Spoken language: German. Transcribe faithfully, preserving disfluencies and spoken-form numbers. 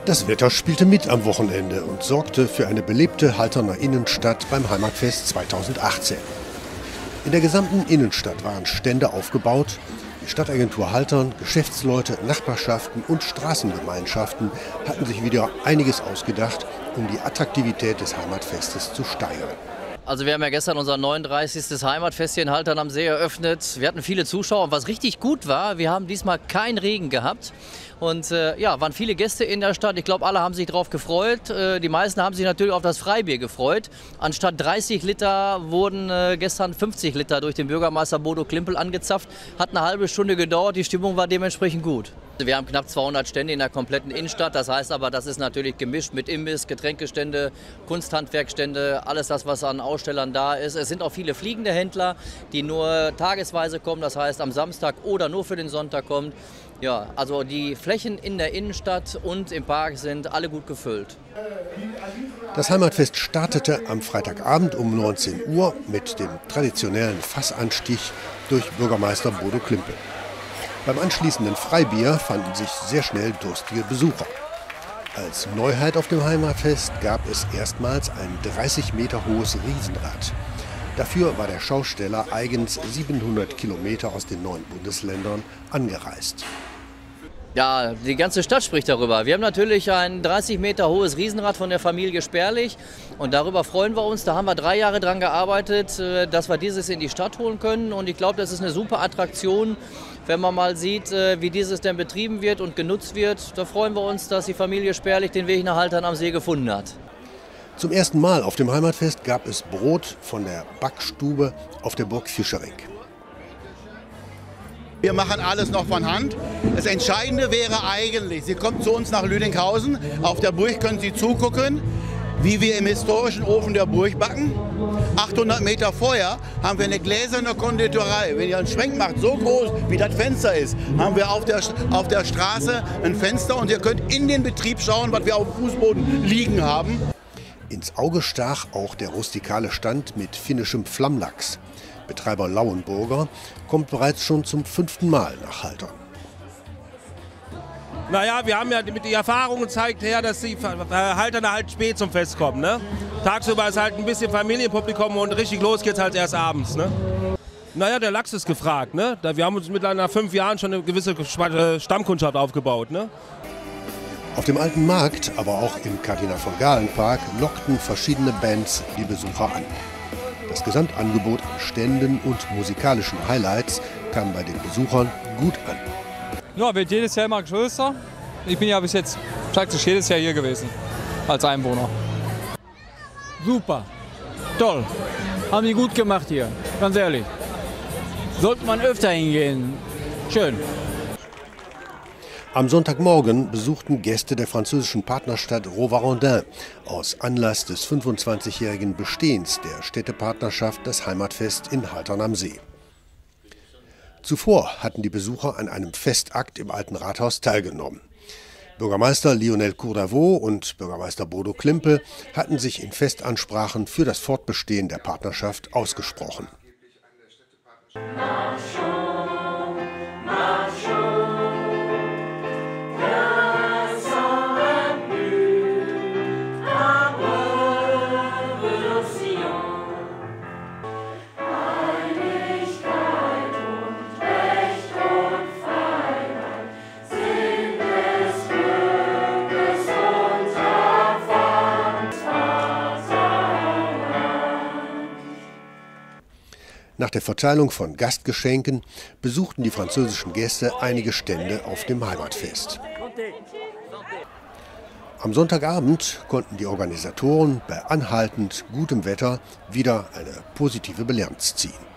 Das Wetter spielte mit am Wochenende und sorgte für eine belebte Halterner Innenstadt beim Heimatfest zweitausendachtzehn. In der gesamten Innenstadt waren Stände aufgebaut. Die Stadtagentur Haltern, Geschäftsleute, Nachbarschaften und Straßengemeinschaften hatten sich wieder einiges ausgedacht, um die Attraktivität des Heimatfestes zu steigern. Also wir haben ja gestern unser neununddreißigstes Heimatfest hier in Haltern am See eröffnet. Wir hatten viele Zuschauer und was richtig gut war, wir haben diesmal keinen Regen gehabt. Und äh, ja, waren viele Gäste in der Stadt. Ich glaube, alle haben sich darauf gefreut. Äh, die meisten haben sich natürlich auf das Freibier gefreut. Anstatt dreißig Liter wurden äh, gestern fünfzig Liter durch den Bürgermeister Bodo Klimpel angezapft. Hat eine halbe Stunde gedauert, die Stimmung war dementsprechend gut. Wir haben knapp zweihundert Stände in der kompletten Innenstadt. Das heißt aber, das ist natürlich gemischt mit Imbiss, Getränkestände, Kunsthandwerkstände, alles das, was an Ausstellern da ist. Es sind auch viele fliegende Händler, die nur tagesweise kommen, das heißt am Samstag oder nur für den Sonntag kommen. Ja, also die Flächen in der Innenstadt und im Park sind alle gut gefüllt. Das Heimatfest startete am Freitagabend um neunzehn Uhr mit dem traditionellen Fassanstich durch Bürgermeister Bodo Klimpel. Beim anschließenden Freibier fanden sich sehr schnell durstige Besucher. Als Neuheit auf dem Heimatfest gab es erstmals ein dreißig Meter hohes Riesenrad. Dafür war der Schausteller eigens siebenhundert Kilometer aus den neun Bundesländern angereist. Ja, die ganze Stadt spricht darüber. Wir haben natürlich ein dreißig Meter hohes Riesenrad von der Familie Sperlich und darüber freuen wir uns. Da haben wir drei Jahre dran gearbeitet, dass wir dieses in die Stadt holen können und ich glaube, das ist eine super Attraktion, wenn man mal sieht, wie dieses denn betrieben wird und genutzt wird. Da freuen wir uns, dass die Familie Sperlich den Weg nach Haltern am See gefunden hat. Zum ersten Mal auf dem Heimatfest gab es Brot von der Backstube auf der Burg Fischering. Wir machen alles noch von Hand. Das Entscheidende wäre eigentlich, Sie kommen zu uns nach Lüdinghausen. Auf der Burg können Sie zugucken, wie wir im historischen Ofen der Burg backen. achthundert Meter vorher haben wir eine gläserne Konditorei. Wenn ihr einen Schwenk macht, so groß wie das Fenster ist, haben wir auf der, auf der Straße ein Fenster und ihr könnt in den Betrieb schauen, was wir auf dem Fußboden liegen haben. Ins Auge stach auch der rustikale Stand mit finnischem Flammlachs. Betreiber Lauenburger kommt bereits schon zum fünften Mal nach Haltern. Naja, wir haben ja mit die Erfahrung gezeigt her, dass die Halterner halt spät zum Fest kommen. Ne? Tagsüber ist halt ein bisschen Familienpublikum und richtig los geht's halt erst abends. Ne? Naja, der Lachs ist gefragt. Ne? Wir haben uns mittlerweile nach fünf Jahren schon eine gewisse Stammkundschaft aufgebaut. Ne? Auf dem Alten Markt, aber auch im Kardinal von Galen Park, lockten verschiedene Bands die Besucher an. Das Gesamtangebot an Ständen und musikalischen Highlights kam bei den Besuchern gut an. Ja, wird jedes Jahr immer größer. Ich bin ja bis jetzt praktisch jedes Jahr hier gewesen, als Einwohner. Super, toll, haben die gut gemacht hier, ganz ehrlich. Sollte man öfter hingehen, schön. Am Sonntagmorgen besuchten Gäste der französischen Partnerstadt Rovarandin aus Anlass des fünfundzwanzigjährigen Bestehens der Städtepartnerschaft das Heimatfest in Haltern am See. Zuvor hatten die Besucher an einem Festakt im Alten Rathaus teilgenommen. Bürgermeister Lionel Courdavot und Bürgermeister Bodo Klimpel hatten sich in Festansprachen für das Fortbestehen der Partnerschaft ausgesprochen. Nach der Verteilung von Gastgeschenken besuchten die französischen Gäste einige Stände auf dem Heimatfest. Am Sonntagabend konnten die Organisatoren bei anhaltend gutem Wetter wieder eine positive Bilanz ziehen.